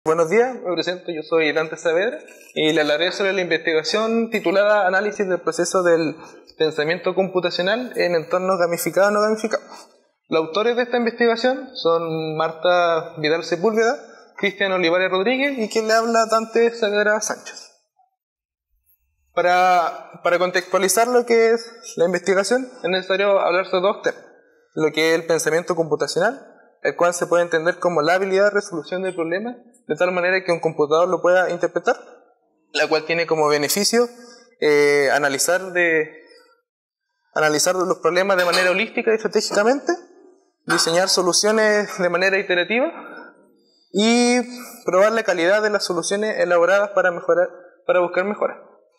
Buenos días, me presento, yo soy Dante Saavedra y le hablaré sobre la investigación titulada Análisis del proceso del pensamiento computacional en entornos gamificados o no gamificados. Los autores de esta investigación son Marta Vidal Sepúlveda, Cristian Olivares Rodríguez y quien le habla, Dante Saavedra Sánchez. Para contextualizar lo que es la investigación es necesario hablar sobre dos temas: lo que es el pensamiento computacional, el cual se puede entender como la habilidad de resolución del problema de tal manera que un computador lo pueda interpretar, la cual tiene como beneficio analizar los problemas de manera holística y estratégicamente, diseñar soluciones de manera iterativa y probar la calidad de las soluciones elaboradas para buscar mejoras.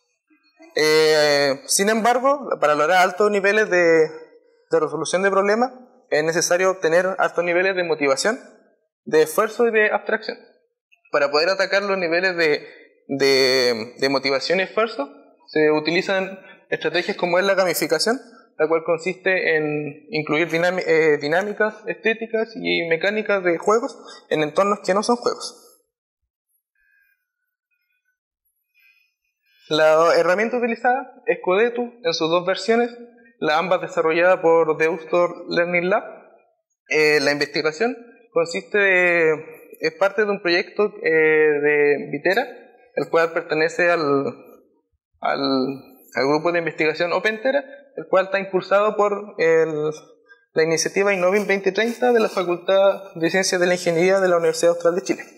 Sin embargo, para lograr altos niveles de resolución de problemas es necesario obtener altos niveles de motivación, de esfuerzo y de abstracción. Para poder atacar los niveles de motivación y esfuerzo, se utilizan estrategias como es la gamificación, la cual consiste en incluir dinámicas, estéticas y mecánicas de juegos en entornos que no son juegos. La herramienta utilizada es Codetu en sus dos versiones, ambas desarrolladas por The Ustor Learning Lab. La investigación es parte de un proyecto de Vitera, el cual pertenece al grupo de investigación OpenTera, el cual está impulsado por la iniciativa Innovin 2030 de la Facultad de Ciencias de la Ingeniería de la Universidad Austral de Chile.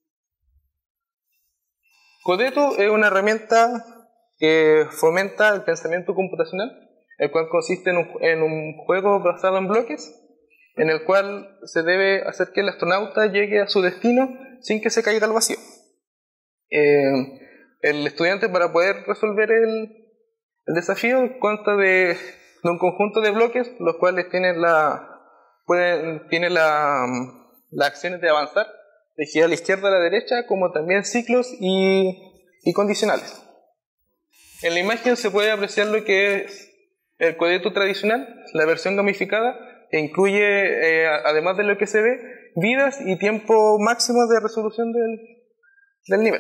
Codetu es una herramienta que fomenta el pensamiento computacional, el cual consiste en un juego basado en bloques, en el cual se debe hacer que el astronauta llegue a su destino sin que se caiga al vacío. El estudiante, para poder resolver el desafío, consta de un conjunto de bloques, los cuales tienen las acciones de avanzar, de girar a la izquierda a la derecha, como también ciclos y condicionales. En la imagen se puede apreciar lo que es el Codetu tradicional, la versión gamificada, que incluye, además de lo que se ve, vidas y tiempo máximo de resolución del nivel.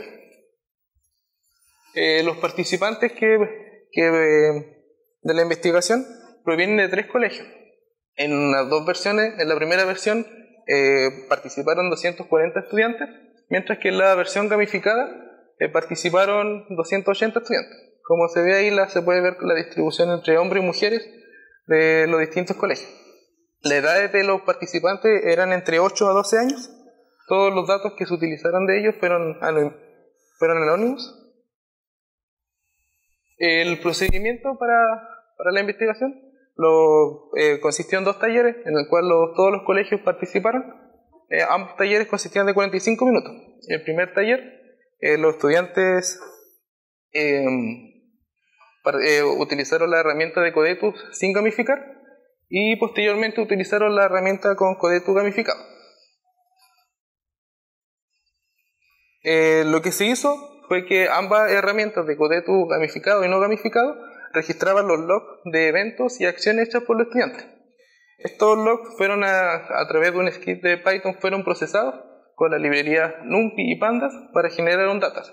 Los participantes de la investigación provienen de 3 colegios. En las dos versiones, en la primera versión participaron 240 estudiantes, mientras que en la versión gamificada participaron 280 estudiantes. Como se ve ahí, se puede ver la distribución entre hombres y mujeres de los distintos colegios. La edad de los participantes eran entre 8 a 12 años. Todos los datos que se utilizaron de ellos fueron anónimos. El procedimiento para la investigación consistió en 2 talleres, en el cual todos los colegios participaron. Ambos talleres consistían de 45 minutos. En el primer taller, los estudiantes utilizaron la herramienta de Codetu sin gamificar, y posteriormente utilizaron la herramienta con Codetu gamificado. Lo que se hizo fue que ambas herramientas de Codetu gamificado y no gamificado registraban los logs de eventos y acciones hechas por los estudiantes. Estos logs fueron a través de un script de Python fueron procesados con la librería NumPy y Pandas para generar un dataset.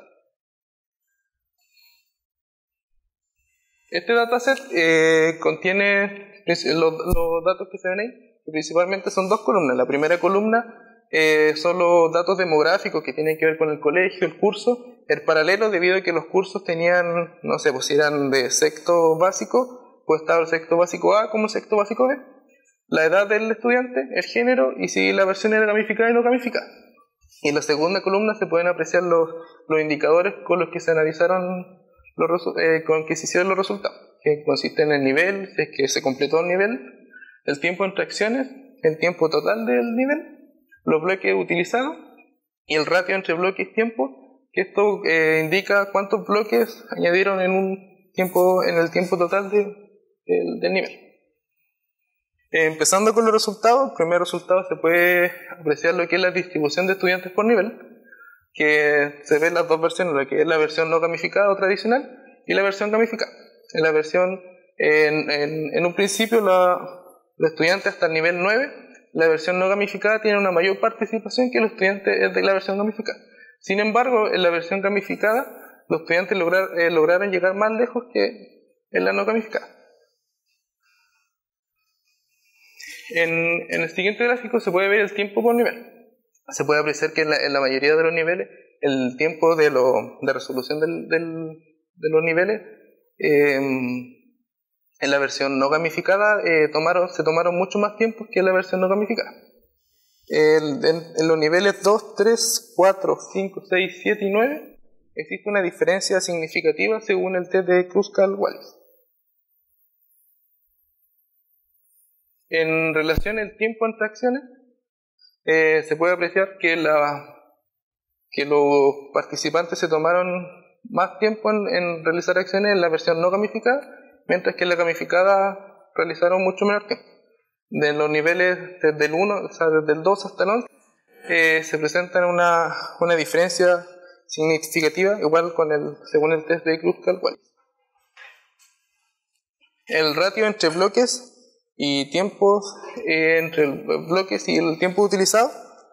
Este dataset contiene los datos que se ven ahí, que principalmente son 2 columnas. La primera columna son los datos demográficos que tienen que ver con el colegio, el curso. El paralelo, debido a que los cursos tenían, no sé, pues si eran de sexto básico, pues estaba el sexto básico A como sexto básico B. La edad del estudiante, el género, y si la versión era gamificada y no gamificada. Y en la segunda columna se pueden apreciar los indicadores con los que se analizaron con que se hicieron los resultados, que consisten en el nivel, si es que se completó el nivel, el tiempo entre acciones, el tiempo total del nivel, los bloques utilizados y el ratio entre bloques y tiempo, que esto indica cuántos bloques añadieron en el tiempo total del nivel. Empezando con los resultados, el primer resultado se puede apreciar lo que es la distribución de estudiantes por nivel, que se ven las dos versiones, lo que es la versión no gamificada o tradicional y la versión gamificada. En la versión, en un principio, los estudiantes hasta el nivel 9, la versión no gamificada tiene una mayor participación que los estudiantes de la versión gamificada. Sin embargo, en la versión gamificada, los estudiantes lograron llegar más lejos que en la no gamificada. En el siguiente gráfico se puede ver el tiempo por nivel. Se puede apreciar que en la mayoría de los niveles, el tiempo de resolución de los niveles, en la versión no gamificada, se tomaron mucho más tiempo que en la versión no gamificada. En los niveles 2, 3, 4, 5, 6, 7 y 9 existe una diferencia significativa según el test de Kruskal-Wallis. En relación al tiempo entre acciones, se puede apreciar que los participantes se tomaron más tiempo en realizar acciones en la versión no gamificada, mientras que en la gamificada realizaron mucho menor tiempo. De los niveles desde el 1, o sea, desde el 2 hasta el 11, se presenta una diferencia significativa, igual según el test de Kruskal-Wallis. El ratio entre bloques y tiempos, entre bloques y el tiempo utilizado,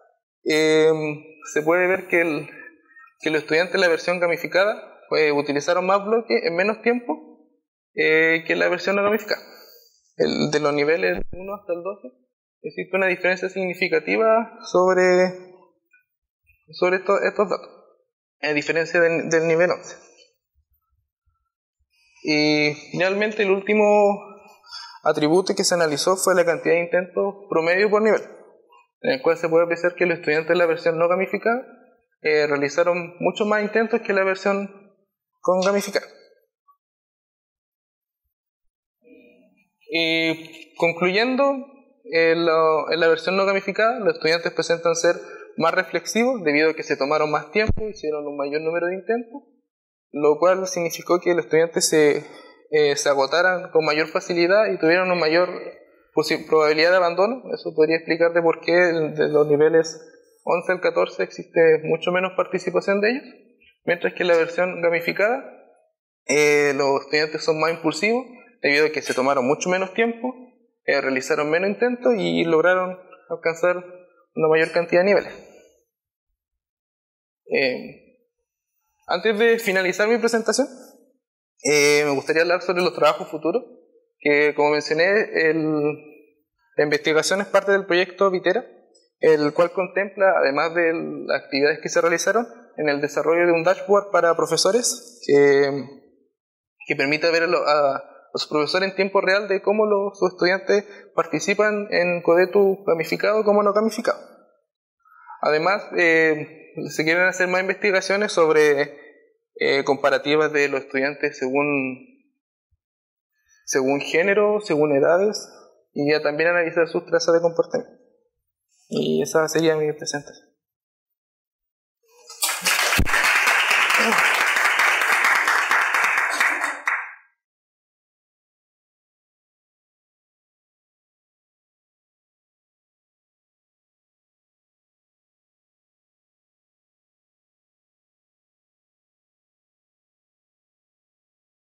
se puede ver que los estudiantes de la versión gamificada utilizaron más bloques en menos tiempo que en la versión no gamificada. De los niveles 1 hasta el 12 existe una diferencia significativa sobre estos datos, a diferencia del nivel 11. Y finalmente el último atributo que se analizó fue la cantidad de intentos promedio por nivel, en el cual se puede apreciar que los estudiantes de la versión no gamificada realizaron muchos más intentos que la versión con gamificada. Y concluyendo, en la versión no gamificada, los estudiantes presentan ser más reflexivos debido a que se tomaron más tiempo, hicieron un mayor número de intentos, lo cual significó que los estudiantes se agotaran con mayor facilidad y tuvieran una mayor probabilidad de abandono. Eso podría explicar de por qué de los niveles 11 al 14 existe mucho menos participación de ellos, mientras que en la versión gamificada los estudiantes son más impulsivos debido a que se tomaron mucho menos tiempo, realizaron menos intentos y lograron alcanzar una mayor cantidad de niveles. Antes de finalizar mi presentación, me gustaría hablar sobre los trabajos futuros, que como mencioné, la investigación es parte del proyecto Vitera, el cual contempla, además de las actividades que se realizaron, en el desarrollo de un dashboard para profesores que permita ver a los profesores en tiempo real de cómo sus estudiantes participan en Codetu gamificado como no gamificado. Además, se quieren hacer más investigaciones sobre comparativas de los estudiantes según género, según edades, y ya también analizar sus trazas de comportamiento. Y esa sería mi presentación.